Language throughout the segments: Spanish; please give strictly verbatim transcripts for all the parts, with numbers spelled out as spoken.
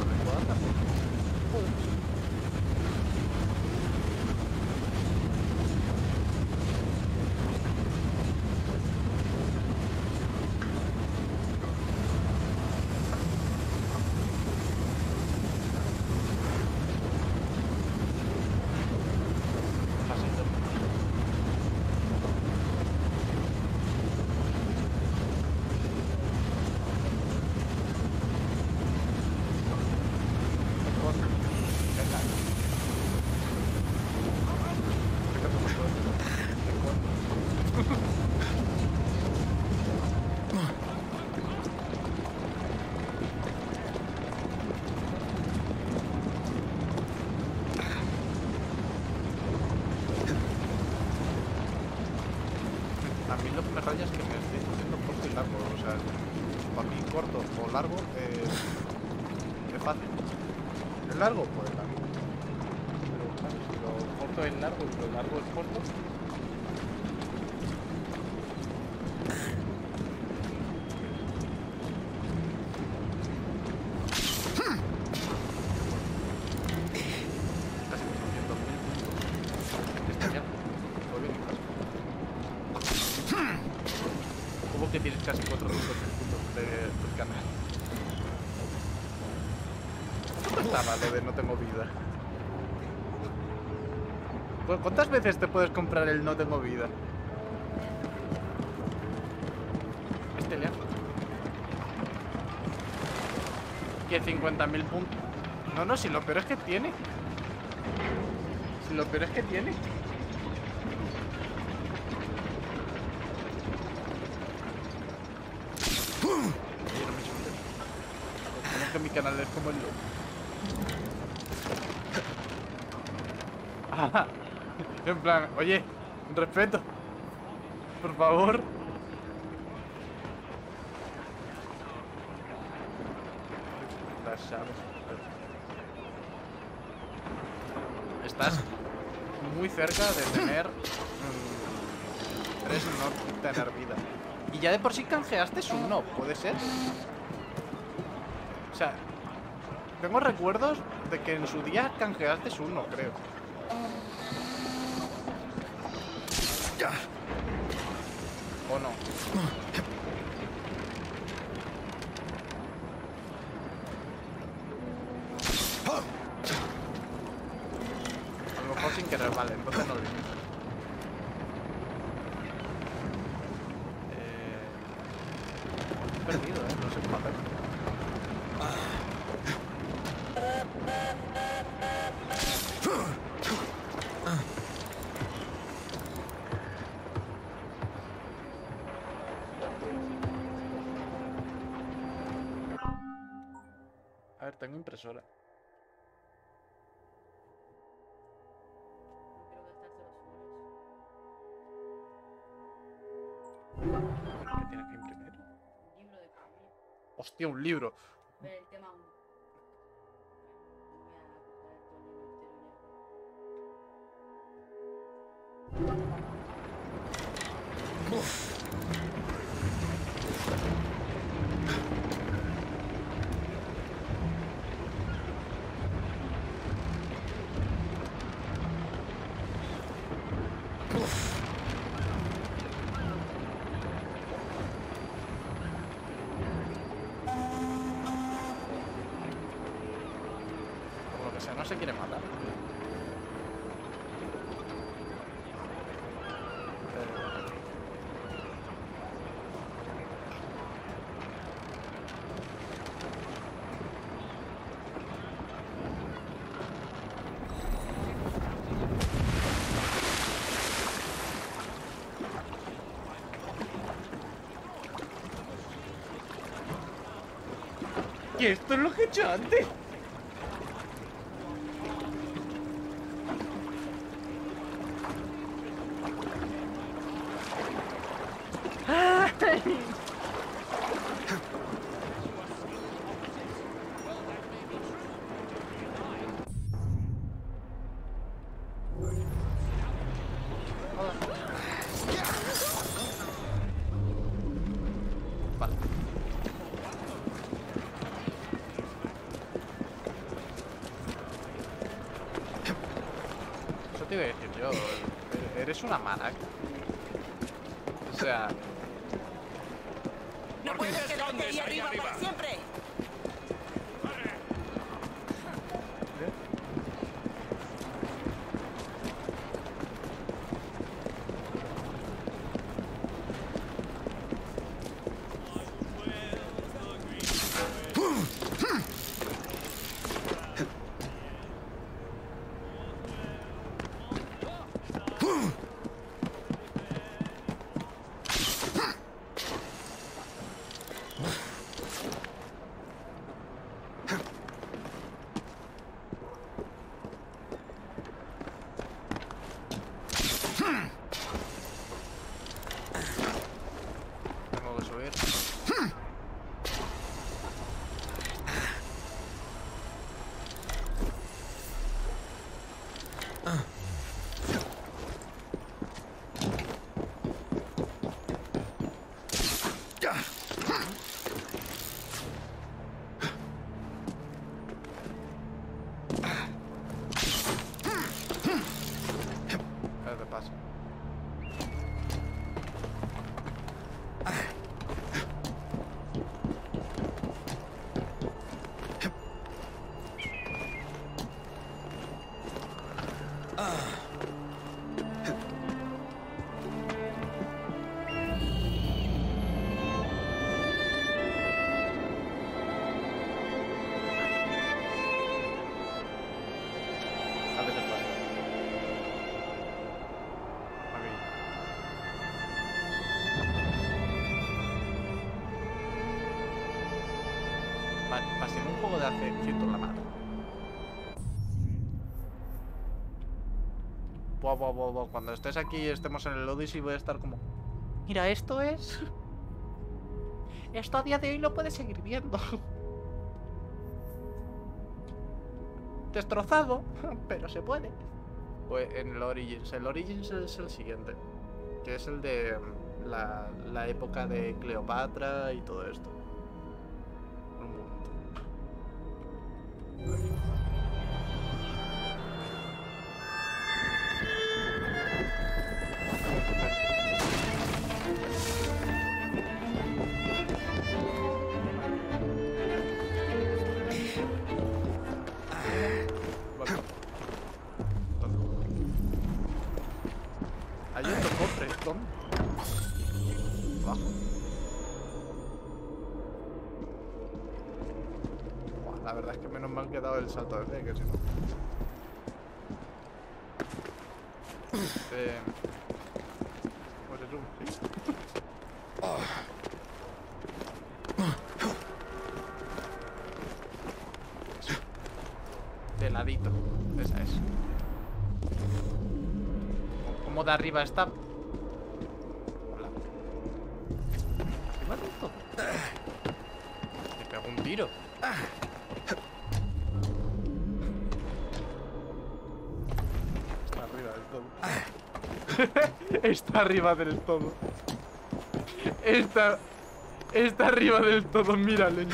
recuadra también. Joder. A mí lo que me raya es que me estoy haciendo corto y largo, o sea, para mí corto o largo eh, es fácil. ¿Es largo? Pues largo. Pero claro, si lo corto es largo y lo largo es corto. Casi cuatrocientos mil puntos. Está ya. Muy bien, casi. ¿Cómo que tienes casi cuatrocientos mil puntos de, del canal? ¿Cómo estaba lo de no tengo vida? ¿Cuántas veces te puedes comprar el no tengo vida? Este le hace. Que cincuenta mil puntos. No, no, si lo peor es que tiene. Si lo peor es que tiene. Oye, no me insultes. Como que mi canal es como el loco. Ah, en plan, oye, respeto. Por favor. Las llaves. Estás muy cerca de tener mmm, tres no tener vida. Y ya de por sí canjeaste un no, ¿puede ser? O sea, tengo recuerdos de que en su día canjeaste un no, creo. ¿O no? A lo mejor sin querer, vale, entonces no lo dices. Eh... He perdido, eh, no sé cómo hacer. A ver, tengo impresora. ¿Qué tienes que imprimir? Un libro de economía. Hostia, un libro. Ver el tema uno. Voy a coger todo el libro entero ya. Uf. Por lo que sea, no se quiere matar. Y esto es lo que he hecho antes. Vale. te iba a decir yo? Eres una maraca. O sea... ¡No puedes quedarte ahí arriba para siempre! Tengo que subir. A ver qué pasa. A ver qué pasa. Aquí. Pa- Pasé un juego de hace ciento en la mano. Buah, buah, buah, buah. Cuando estés aquí y estemos en el Odyssey voy a estar como... Mira, esto es... Esto a día de hoy lo puedes seguir viendo. Destrozado, pero se puede. Pues en el Origins. El Origins es el siguiente. Que es el de la, la época de Cleopatra y todo esto. Un momento. Vale. Hay otro cofre, ¿dónde? Abajo. Buah, la verdad es que menos mal que he dado el salto de fe, que si no. Eh... Pues es un... ¿sí? De ladito. Esa es. Como de arriba está. Hola. Arriba de esto. Me pego un tiro. Está arriba del todo. Está arriba del todo. Está. Está arriba del todo, mírale.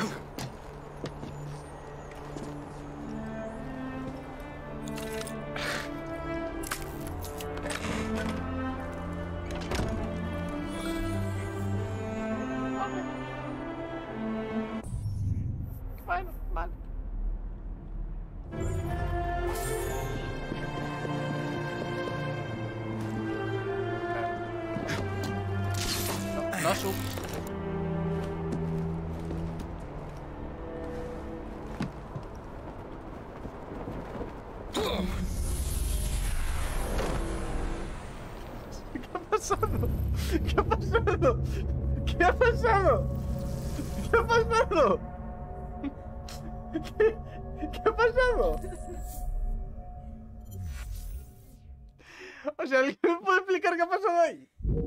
Bueno, vale. No, no sub. ¿Qué ha pasado? ¿Qué ha pasado? ¿Qué ha pasado? ¿Qué ha pasado? ¿Qué, ¿Qué ha pasado? O sea, ¿alguien me puede explicar qué ha pasado ahí?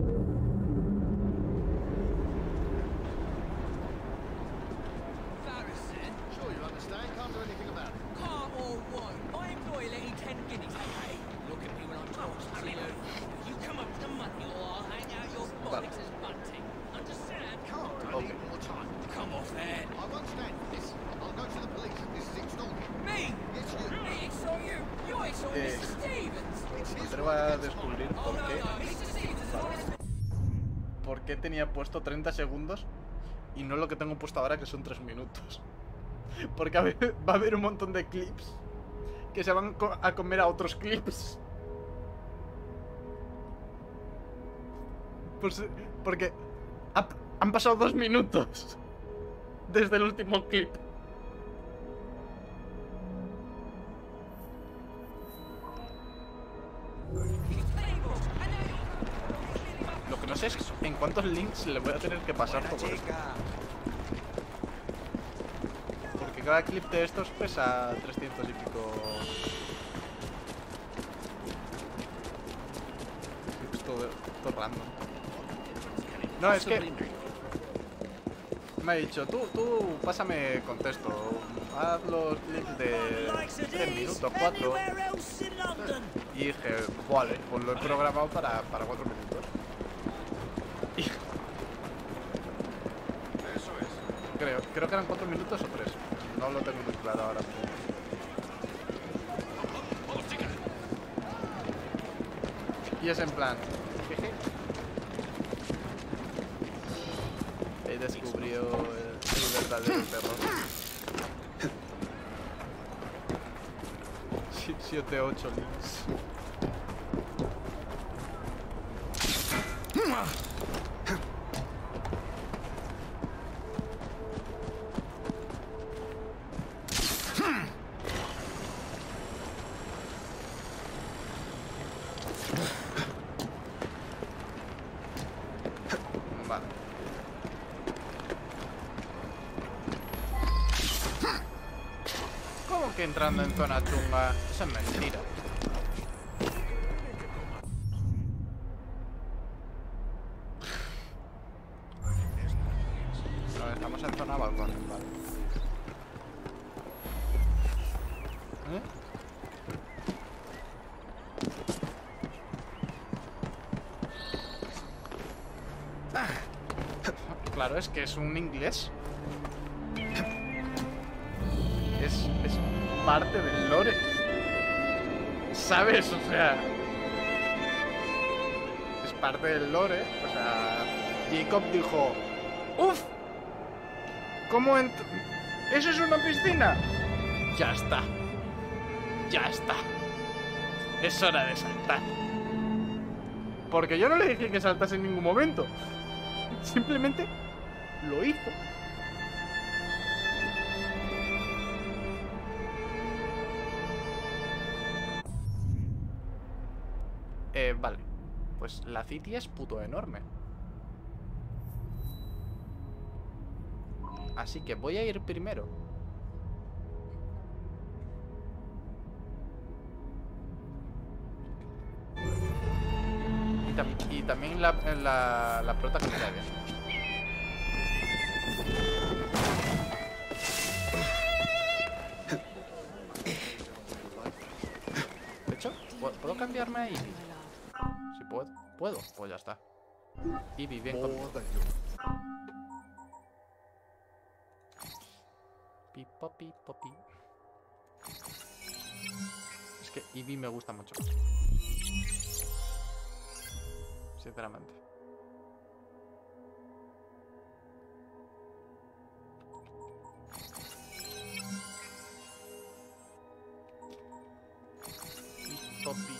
Sure you understand, can't do anything about it. Can't or won't. My employer let you ten guineas, hey? Look at me when I'm talking to you. You come up with the money or I'll hang out your bollocks as bunting. Understand? Can't, I Okay. need more time. Come off then. I won't stand for this. I'll go to the police. This is extortion. Me? It's you. Me, it's not you. You ain't saw Eh. Mister Stevens. It's his acabo de descubrir por qué. ¿Por qué tenía puesto treinta segundos y no lo que tengo puesto ahora, que son tres minutos? Porque va a haber un montón de clips que se van a comer a otros clips. Pues porque ha, han pasado dos minutos desde el último clip. Lo que no sé es en cuántos links le voy a tener que pasar todo esto. Porque cada clip de estos pesa trescientos y pico. Clips todo, todo random. No, es que me ha dicho, tú, tú, pásame contexto. Haz los clips de tres minutos, cuatro. Y dije, vale, pues lo he programado para, para cuatro minutos. Y... Eso es. Creo, creo que eran cuatro minutos o tres. No lo tengo muy claro ahora mismo. Y es en plan, jeje. He descubrió el, el verdadero terror. siete ocho links. Vale. ¿Cómo que entrando en zona chunga? Eso es mentira. No, estamos en zona balcón, vale. ¿Eh? Claro, es que es un inglés. Es, es parte del lore. ¿Sabes? O sea... Es parte del lore. O sea... Jacob dijo... ¡Uf! ¿Cómo ent... ¿Eso es una piscina? Ya está. Ya está. Es hora de saltar. Porque yo no le dije que saltase en ningún momento. Simplemente lo hizo. Eh, vale. Pues la City es puto enorme. Así que voy a ir primero. Y, tam y también la, la, la prota que me cae bien. De hecho, ¿puedo cambiarme a Ivy? Si puedo. ¿Puedo? Pues ya está. Ivy, bien conmigo. Pi, popi, popi. Es que Ivy me gusta mucho. Sinceramente. Pi, popi.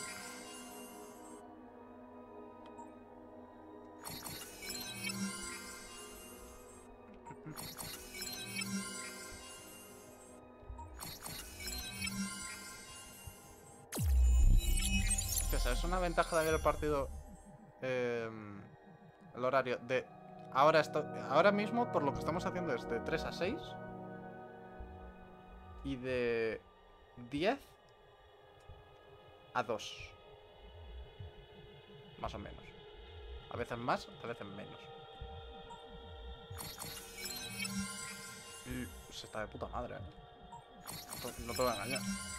Es una ventaja de haber partido eh, el horario de ahora esto, ahora mismo por lo que estamos haciendo es de tres a seis y de diez a dos, más o menos, a veces más, a veces menos. Y se está de puta madre, ¿eh? No te voy a engañar.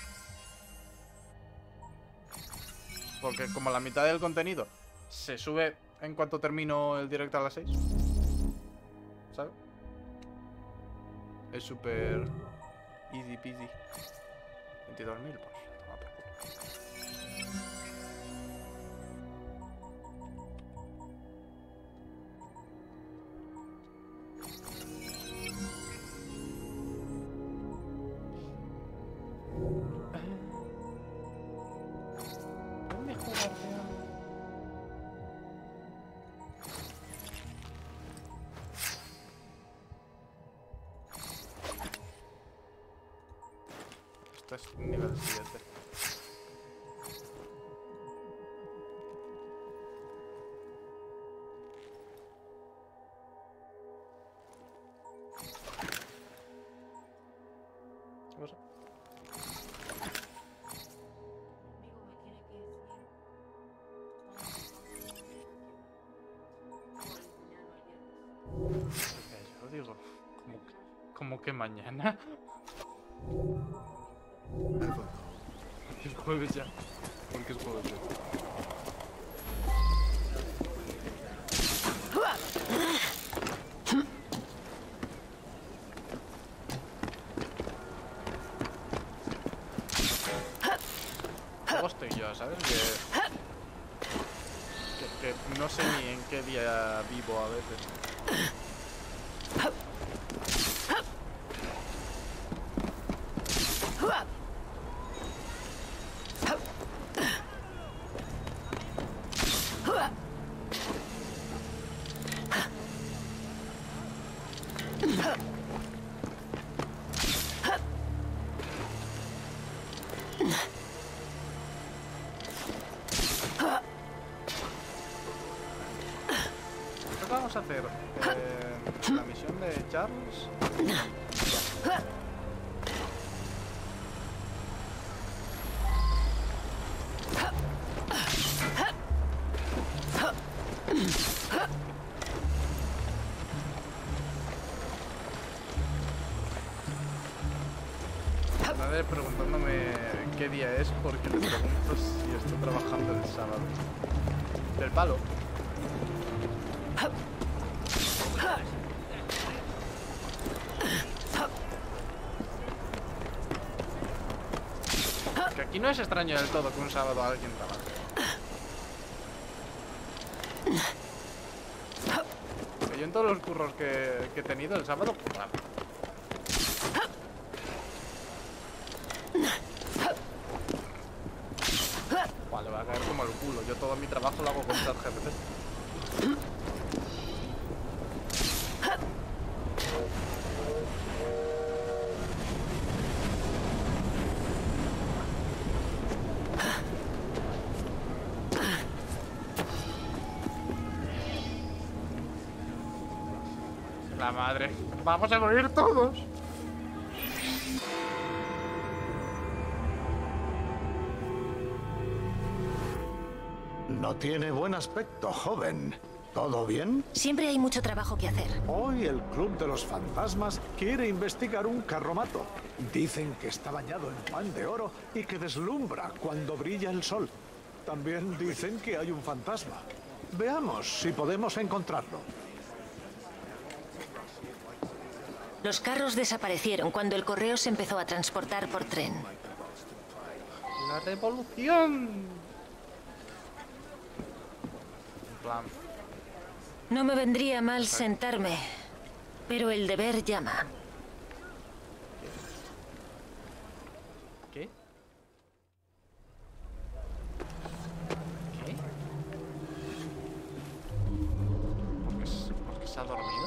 Porque como la mitad del contenido se sube en cuanto termino el directo a las seis, ¿sabes? Es súper easy peasy. veintidós mil, pues toma por culo. quieres jugar, tío? Esto es nivel siete. ¿Qué pasa? Yo digo, como que, como que mañana. Es jueves ya. ¿Por qué es jueves ya? Luego estoy yo, ¿sabes? Que, que, que no sé ni en qué día vivo a veces. Creo que vamos a hacer eh, la misión de Charles. Nadie preguntándome qué día es porque le pregunto si estoy trabajando el sábado. Del palo. Que aquí no es extraño del todo que un sábado alguien trabaje. Que yo en todos los curros que, que he tenido el sábado, pues nada. Vale, va a caer como el culo. Yo todo mi trabajo lo hago con ChatGPT. La madre. Vamos a morir todos. No tiene buen aspecto, joven. ¿Todo bien? Siempre hay mucho trabajo que hacer. Hoy el Club de los Fantasmas quiere investigar un carromato. Dicen que está bañado en pan de oro y que deslumbra cuando brilla el sol. También dicen que hay un fantasma. Veamos si podemos encontrarlo. Los carros desaparecieron cuando el correo se empezó a transportar por tren. La revolución. En plan. No me vendría mal sentarme, pero el deber llama. ¿Qué? ¿Qué? ¿Por qué, s- por qué se ha dormido?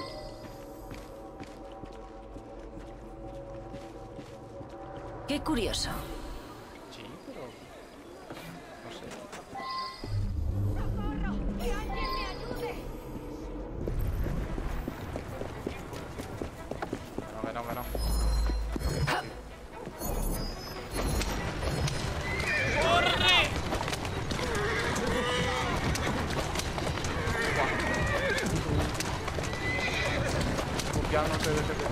Qué curioso. Sí, pero... no sé. ¡Que alguien me ayude! No, que no, que no. Confiándose de ese tema.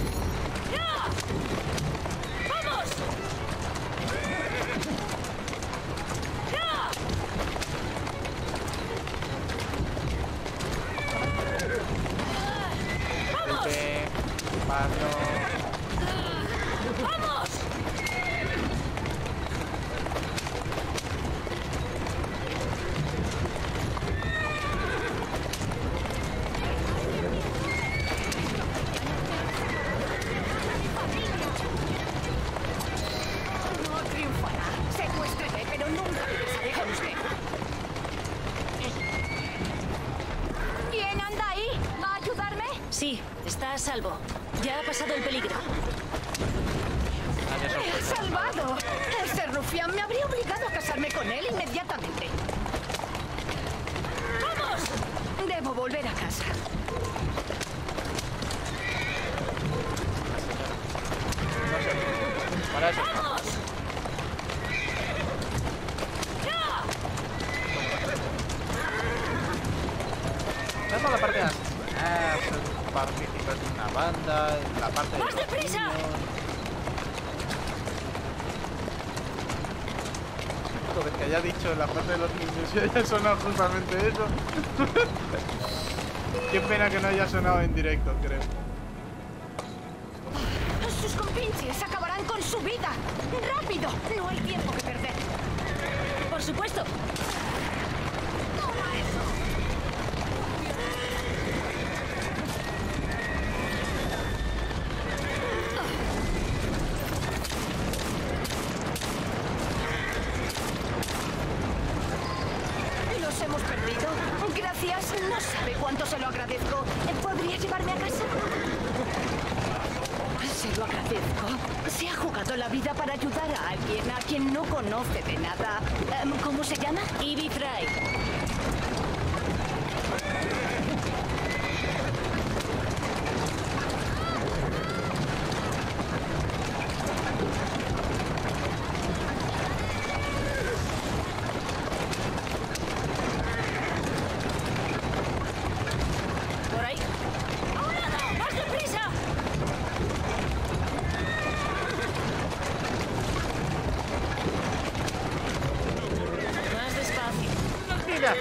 Vente, despacio. No triunfará. Secuéstreme, pero nunca regresaré con usted. Sí, está a salvo. Ya ha pasado el peligro. Nadie ¡Me has sospecha nada. salvado! Ese rufián me habría obligado a casarme con él inmediatamente. ¡Vamos! Debo volver a casa. No sé. Para eso. ¡Vamos! Tenemos la parte de las... Ah, ser partícipes de una banda, la parte de ¡Más los deprisa! niños. Joder, que haya dicho la parte de los niños y haya sonado justamente eso. Qué pena que no haya sonado en directo, creo. Sus compinches acabarán con su vida. ¡Rápido! No hay tiempo que perder. Por supuesto. ¡Toma eso! Los hemos perdido. Gracias. No sabe cuánto se lo agradezco. ¿Podría llevarme a casa? Se lo agradezco. Se ha jugado la vida para ayudar a alguien a quien no conoce de nada. Em, ¿Cómo se llama? Ivy Fry. Por ahí. ¡A un lado! ¡Más deprisa! Más despacio. ¡Mira!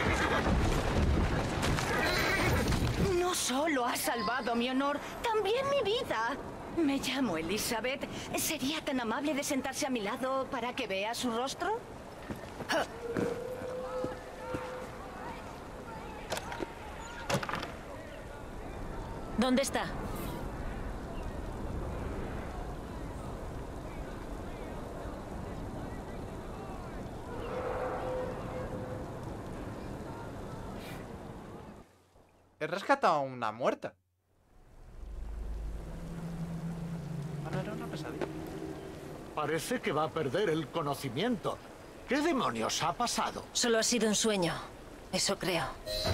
No solo has salvado mi honor, también mi vida. Me llamo Elizabeth. ¿Sería tan amable de sentarse a mi lado para que vea su rostro? ¿Dónde está? He rescatado a una muerta. Ah, no, era una pesadilla. Parece que va a perder el conocimiento. ¿Qué demonios ha pasado? Solo ha sido un sueño. Eso creo.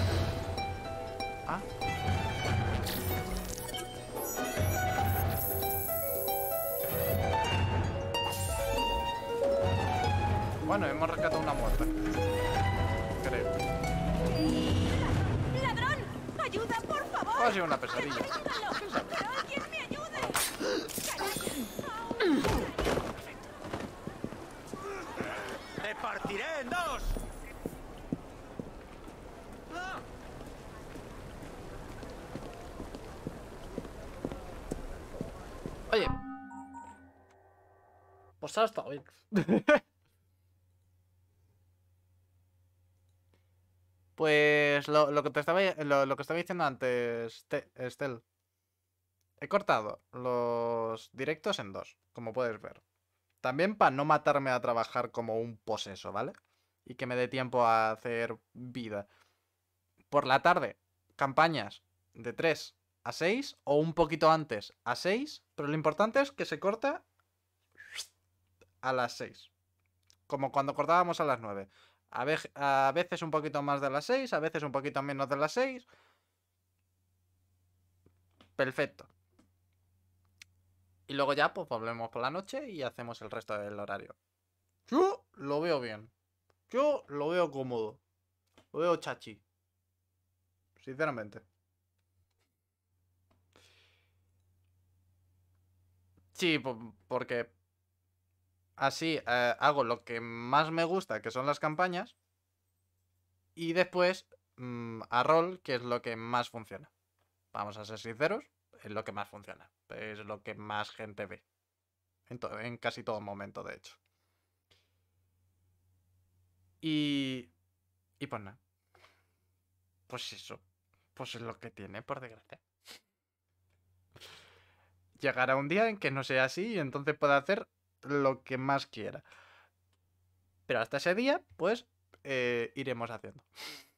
Ah. Bueno, hemos rescatado una muerta. Creo. ¡Ladrón! ¡Ayuda, por favor! Ha sido una pesadilla. ¡Ayúdalo! ¡Que alguien me ayude! ¡Te partiré en dos! Oye. Pues ha estado bien. Pues lo, lo que te estaba lo, lo que estaba diciendo antes, Te- Estel. He cortado los directos en dos, como puedes ver. También para no matarme a trabajar como un poseso, ¿vale? Y que me dé tiempo a hacer vida. Por la tarde, campañas de tres a seis o un poquito antes a seis, pero lo importante es que se corta a las seis. Como cuando cortábamos a las nueve. A, ve a veces un poquito más de las seis, a veces un poquito menos de las seis. Perfecto. Y luego ya pues volvemos por la noche y hacemos el resto del horario. Yo lo veo bien. Yo lo veo cómodo. Lo veo chachi. Sinceramente. Sí, po- porque así eh, hago lo que más me gusta, que son las campañas. Y después mm, a rol, que es lo que más funciona. Vamos a ser sinceros, es lo que más funciona. Es lo que más gente ve. En, to- en casi todo momento, de hecho. Y... Y pues nada. Pues eso. Pues es lo que tiene, por desgracia. Llegará un día en que no sea así y entonces pueda hacer lo que más quiera. Pero hasta ese día, pues, eh, iremos haciendo.